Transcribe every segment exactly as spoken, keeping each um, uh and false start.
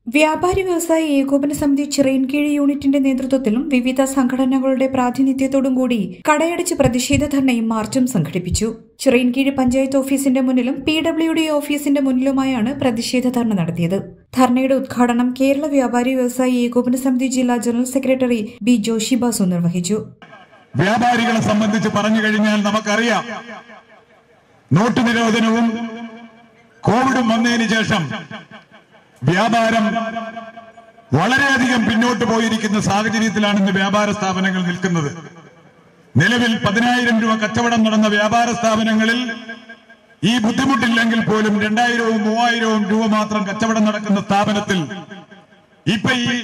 വ്യാപാരി വ്യവസായ ഏകോപന സമിതി ചിറയൻകീഴ് യൂണിറ്റിന്റെ നേതൃത്വത്തിലും വിവിധ സംഘടനകളുടെ പ്രാതിനിധ്യത്തോടും കൂടി കടയടച്ച് പ്രതിഷേധ ധർണയും മാർച്ചും സംഘടിപ്പിച്ചു. ചിറയൻകീഴ് പഞ്ചായത്ത് ഓഫീസിന്റെ മുന്നിലും പി ഡബ്ല്യു ഡി ഓഫീസിന്റെ മുന്നിലുമായാണ് പ്രതിഷേധ ധർണ നടത്തിയത്. ധർണയുടെ ഉദ്ഘാടനം കേരള വ്യാപാരി വ്യവസായ ഏകോപന സമിതി ജില്ലാ general secretary B Joshi Basu നിർവഹിച്ചു. വ്യാപാരികളെ സംബന്ധിച്ച് പറഞ്ഞു കഴിഞ്ഞാൽ നമുക്കറിയാം, നോട്ട് നിരോധനവും കോവിഡും വന്നതിന് ശേഷം വ്യാപാരം വളരെയധികം പിന്നോട്ട് പോയിരിക്കുന്ന സാഹചര്യത്തിലാണ് ഇന്ന് വ്യാപാര സ്ഥാപനങ്ങൾ നിൽക്കുന്നത്. നിലവിൽ പതിനായിരം രൂപ കച്ചവടം നടന്ന വ്യാപാര സ്ഥാപനങ്ങളിൽ ഈ ബുദ്ധിമുട്ടില്ലെങ്കിൽ പോലും രണ്ടായിരവും മൂവായിരവും രൂപ മാത്രം കച്ചവടം നടക്കുന്ന സ്ഥാപനത്തിൽ ഇപ്പൊ ഈ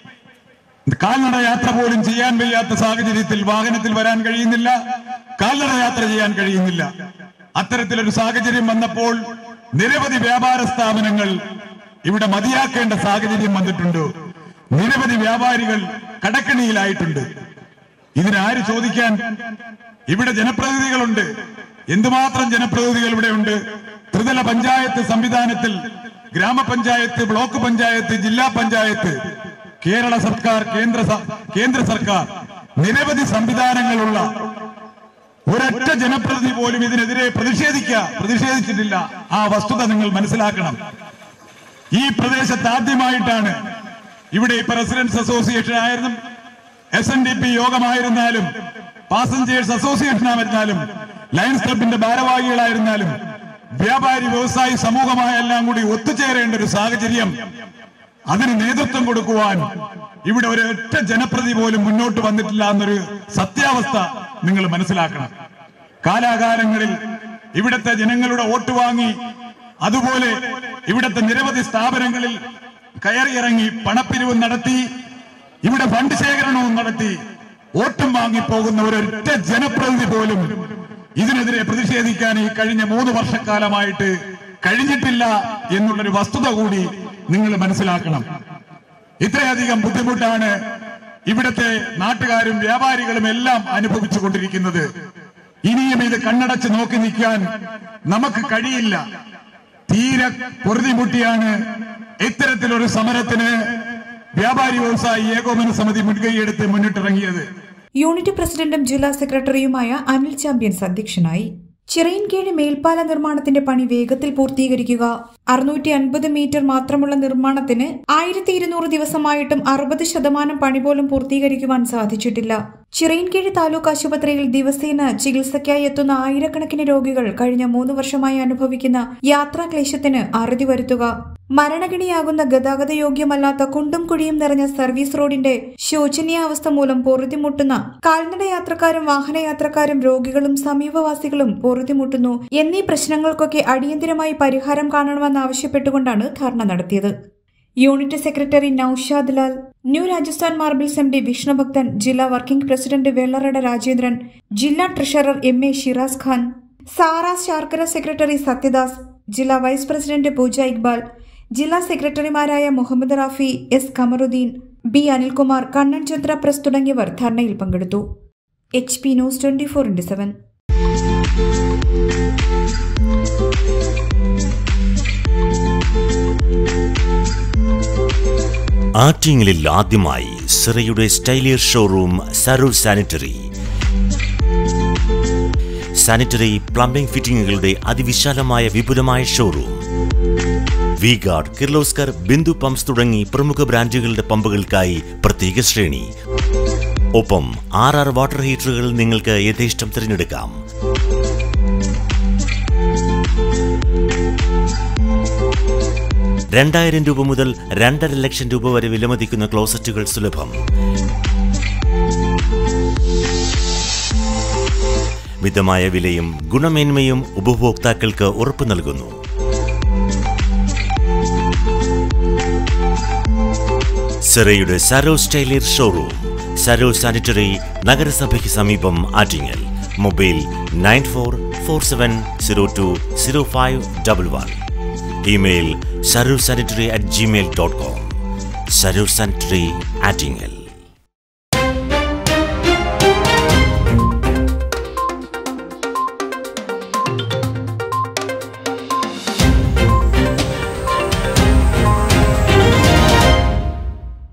കാൽനട യാത്ര പോലും ചെയ്യാൻ വയ്യാത്ത സാഹചര്യത്തിൽ വാഹനത്തിൽ വരാൻ കഴിയുന്നില്ല, കാൽനട യാത്ര ചെയ്യാൻ കഴിയുന്നില്ല. അത്തരത്തിലൊരു സാഹചര്യം വന്നപ്പോൾ നിരവധി വ്യാപാര സ്ഥാപനങ്ങൾ ഇവിടെ മതിയാക്കേണ്ട സാഹചര്യം വന്നിട്ടുണ്ട്. നിരവധി വ്യാപാരികൾ കടക്കണിയിലായിട്ടുണ്ട്. ഇതിനാര് ചോദിക്കാൻ? ഇവിടെ ജനപ്രതിനിധികളുണ്ട്. എന്തുമാത്രം ജനപ്രതിനിധികൾ ഇവിടെയുണ്ട്. ത്രിതല പഞ്ചായത്ത് സംവിധാനത്തിൽ ഗ്രാമപഞ്ചായത്ത്, ബ്ലോക്ക് പഞ്ചായത്ത്, ജില്ലാ പഞ്ചായത്ത്, കേരള സർക്കാർ, കേന്ദ്ര കേന്ദ്ര സർക്കാർ, നിരവധി സംവിധാനങ്ങളുള്ള ഒരൊറ്റ ജനപ്രതിനിധി പോലും ഇതിനെതിരെ പ്രതിഷേധിക്കുക പ്രതിഷേധിച്ചിട്ടില്ല. ആ വസ്തുത നിങ്ങൾ മനസ്സിലാക്കണം. ഈ പ്രദേശത്ത് ആദ്യമായിട്ടാണ് ഇവിടെ റെസിഡൻസ് അസോസിയേഷൻ ആയിരുന്നു, എസ് എൻ ഡി പി യോഗമായിരുന്നാലും, പാസഞ്ചേഴ്സ് അസോസിയേഷൻ ആയിരുന്നാലും, ലയൺസ് ക്ലബിന്റെ ഭാരവാഹികളായിരുന്നാലും, വ്യാപാരി വ്യവസായി സമൂഹമായ എല്ലാം കൂടി ഒത്തുചേരേണ്ട ഒരു സാഹചര്യം, അതിന് നേതൃത്വം കൊടുക്കുവാൻ ഇവിടെ ഒരൊറ്റ ജനപ്രതിനിധി പോലും മുന്നോട്ട് വന്നിട്ടില്ല എന്നൊരു സത്യാവസ്ഥ നിങ്ങൾ മനസ്സിലാക്കണം. കാലാകാലങ്ങളിൽ ഇവിടുത്തെ ജനങ്ങളുടെ വോട്ട് വാങ്ങി, അതുപോലെ ഇവിടുത്തെ നിരവധി സ്ഥാപനങ്ങളിൽ കയറിയിറങ്ങി പണപ്പിരിവ് നടത്തി, ഇവിടെ ഫണ്ട് ശേഖരണവും നടത്തി വോട്ടും വാങ്ങി പോകുന്ന ഒരൊറ്റ ജനപ്രതിനിധി പോലും ഇതിനെതിരെ പ്രതിഷേധിക്കാൻ ഈ കഴിഞ്ഞ മൂന്ന് വർഷക്കാലമായിട്ട് കഴിഞ്ഞിട്ടില്ല എന്നുള്ളൊരു വസ്തുത കൂടി നിങ്ങൾ മനസ്സിലാക്കണം. ഇത്രയധികം ബുദ്ധിമുട്ടാണ് ഇവിടുത്തെ നാട്ടുകാരും വ്യാപാരികളും എല്ലാം അനുഭവിച്ചു കൊണ്ടിരിക്കുന്നത്. ഇനിയും ഇത് കണ്ണടച്ച് നോക്കി നിൽക്കാൻ നമുക്ക് കഴിയില്ല. തീരെ പൊറുതിമുട്ടിയാണ് ഇത്തരത്തിലൊരു സമരത്തിന് വ്യാപാരി വ്യവസായി ഏകോപന സമിതി മുൻകൈയെടുത്ത് മുന്നിട്ടിറങ്ങിയത്. യൂണിറ്റ് പ്രസിഡന്റും ജില്ലാ സെക്രട്ടറിയുമായ അനിൽ ചാമ്പ്യൻസ് അധ്യക്ഷനായി. ചിറയൻകീഴ് മേൽപ്പാല നിർമ്മാണത്തിന്റെ പണി വേഗത്തിൽ പൂർത്തീകരിക്കുക. അറുന്നൂറ്റി അൻപത് മീറ്റർ മാത്രമുള്ള നിർമ്മാണത്തിന് ആയിരത്തി ഇരുന്നൂറ് ദിവസമായിട്ടും അറുപത് ശതമാനം പണി പോലും പൂർത്തീകരിക്കുവാൻ സാധിച്ചിട്ടില്ല. ചിറയൻകീഴ് താലൂക്ക് ആശുപത്രിയിൽ ദിവസേന ചികിത്സയ്ക്കായി എത്തുന്ന ആയിരക്കണക്കിന് രോഗികൾ കഴിഞ്ഞ മൂന്ന് വർഷമായി അനുഭവിക്കുന്ന യാത്രാക്ലേശത്തിന് അറുതി വരുത്തുക. മരണഗണിയാകുന്ന ഗതാഗത യോഗ്യമല്ലാത്ത കുണ്ടും കുഴിയും നിറഞ്ഞ സർവീസ് റോഡിന്റെ ശോചനീയാവസ്ഥ മൂലം പൊറുതിമുട്ടുന്ന കാൽനട യാത്രക്കാരും വാഹനയാത്രക്കാരും രോഗികളും സമീപവാസികളും പൊറുതിമുട്ടുന്നു എന്നീ പ്രശ്നങ്ങൾക്കൊക്കെ അടിയന്തരമായി പരിഹാരം കാണണമെന്നാവശ്യപ്പെട്ടുകൊണ്ടാണ് ധർണ നടത്തിയത്. Unit secretary Naushad Lal, new Rajasthan marbles M D Vishnubhaktan, ജില്ലാ വർക്കിംഗ് പ്രസിഡന്റ് വെള്ളറട രാജേന്ദ്രൻ, ജില്ലാ treasurer M A Shiraz Khan, സാറാസ് ശാർക്കര സെക്രട്ടറി സത്യദാസ്, ജില്ലാ വൈസ് പ്രസിഡന്റ് പൂജ ഇക്ബാൽ, ജില്ലാ സെക്രട്ടറിമാരായ മുഹമ്മദ് റാഫി, എസ് കമറുദ്ദീൻ, ബി അനിൽകുമാർ, കണ്ണൻ ചന്ദ്ര പ്രസ് തുടങ്ങിയവർ ധർണയിൽ പങ്കെടുത്തു. H P news twenty four into seven. ആറ്റിങ്ങലിൽ ആദ്യമായി സിറയുടെ സ്റ്റൈലിയർ showroom Saroor sanitary. Sanitary plumbing ഫിറ്റിംഗുകളുടെ അതിവിശാലമായ വിപുലമായ showroom. V guard, Kirloskar, Bindu pumps തുടങ്ങി പ്രമുഖ ബ്രാൻഡുകളുടെ പമ്പുകൾക്കായി പ്രത്യേക ശ്രേണി. ഒപ്പം ആർ ആർ വാട്ടർ ഹീറ്ററുകൾ നിങ്ങൾക്ക് യഥേഷ്ടം തിരഞ്ഞെടുക്കാം. രണ്ടായിരം രൂപ മുതൽ രണ്ടര ലക്ഷം രൂപ വരെ വിലമതിക്കുന്ന ക്ലോസറ്റുകൾ സുലഭം. മിതമായ വിലയും ഗുണമേന്മയും ഉപഭോക്താക്കൾക്ക് ഉറപ്പു നൽകുന്നു. സിറയുടെ സരോ സ്റ്റൈലിയർ ഷോറൂം, സരോ സാനിറ്ററി, നഗരസഭയ്ക്ക് സമീപം, Attingal. Mobile nine four four seven zero two zero five double one. Email Saroor sanitary at Gmail dot com. Saroor sanitary, Attingal.